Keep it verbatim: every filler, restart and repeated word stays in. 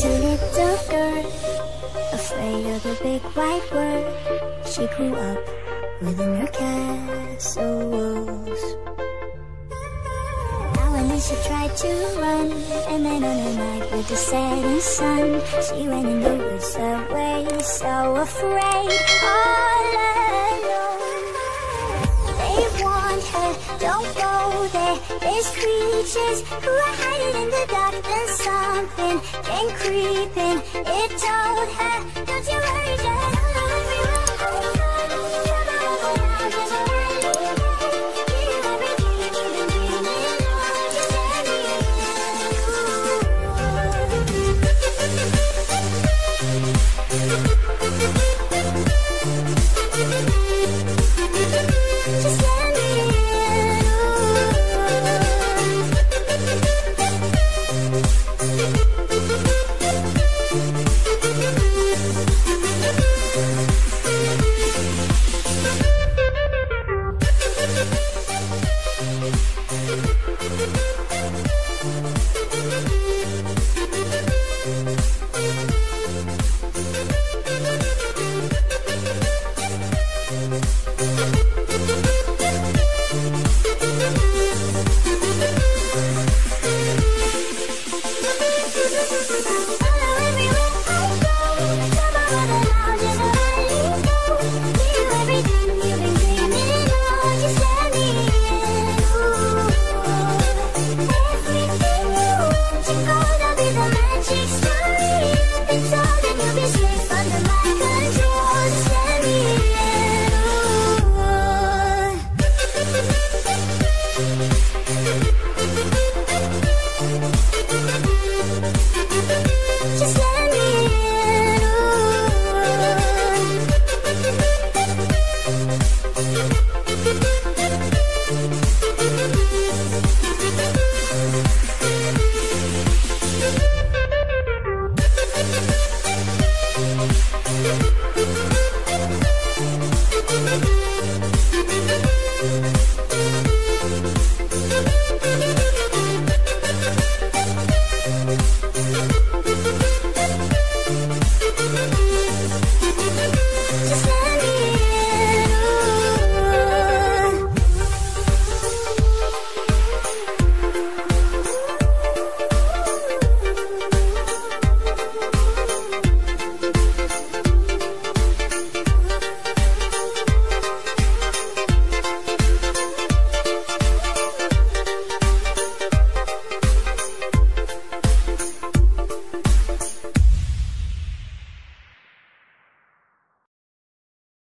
was a little girl, afraid of the big white world. She grew up within her castle walls. Now and then she tried to run, and then on a night with the setting sun, she went in the woods away, so afraid, all alone. They warned her, don't go there, there's creatures who are hiding in the dark. Then something came creeping, it told her, don't you worry, just